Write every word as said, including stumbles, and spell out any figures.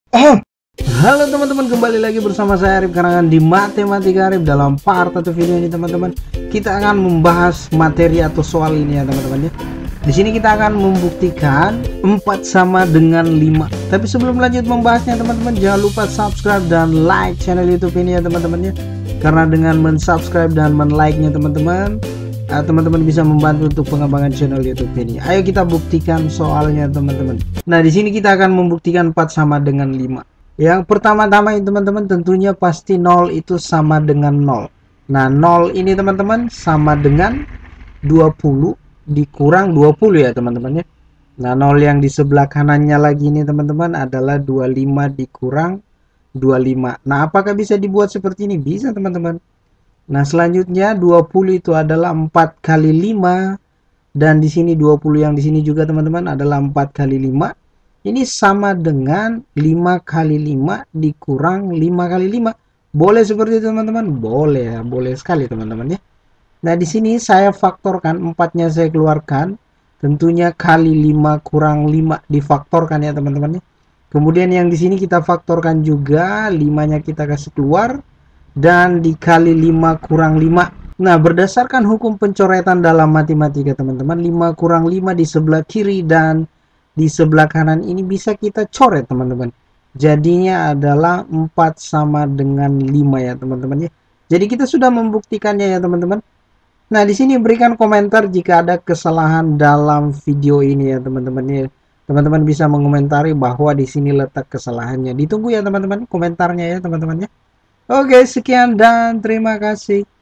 Halo teman-teman, kembali lagi bersama saya Arif Karangan di Matematika Arif. Dalam part atau video ini teman-teman, kita akan membahas materi atau soal ini ya teman-teman ya. Di sini kita akan membuktikan empat sama dengan lima. Tapi sebelum lanjut membahasnya teman-teman, jangan lupa subscribe dan like channel YouTube ini ya teman-teman ya. Karena dengan mensubscribe dan men-like-nya teman-teman, teman-teman bisa membantu untuk pengembangan channel YouTube ini. Ayo kita buktikan soalnya teman-teman. Nah, di sini kita akan membuktikan empat sama dengan lima. Yang pertama-tama ini teman-teman, tentunya pasti nol itu sama dengan nol. Nah, nol ini teman-teman sama dengan dua puluh dikurang dua puluh ya teman-teman ya. Nah, nol yang di sebelah kanannya lagi ini teman-teman adalah dua puluh lima dikurang dua puluh lima. Nah, apakah bisa dibuat seperti ini? Bisa teman-teman. Nah, selanjutnya dua puluh itu adalah empat kali lima, dan di sini dua puluh yang di sini juga teman-teman adalah empat kali lima. Ini sama dengan lima kali lima dikurang lima kali lima. Boleh seperti itu teman-teman? Boleh ya, boleh sekali teman-teman ya. Nah, di sini saya faktorkan, empatnya saya keluarkan. Tentunya kali lima kurang lima difaktorkan ya teman-teman ya. Kemudian yang di sini kita faktorkan juga, limanya kita kasih keluar. Dan dikali lima kurang lima. Nah, berdasarkan hukum pencoretan dalam matematika teman-teman, lima kurang lima di sebelah kiri dan di sebelah kanan ini bisa kita coret teman-teman. Jadinya adalah empat sama dengan lima ya teman-teman ya. Jadi kita sudah membuktikannya ya teman-teman. Nah, di sini berikan komentar jika ada kesalahan dalam video ini ya teman-teman ya. Teman-teman bisa mengomentari bahwa di sini letak kesalahannya. Ditunggu ya teman-teman komentarnya ya teman-teman ya. Oke, sekian dan terima kasih.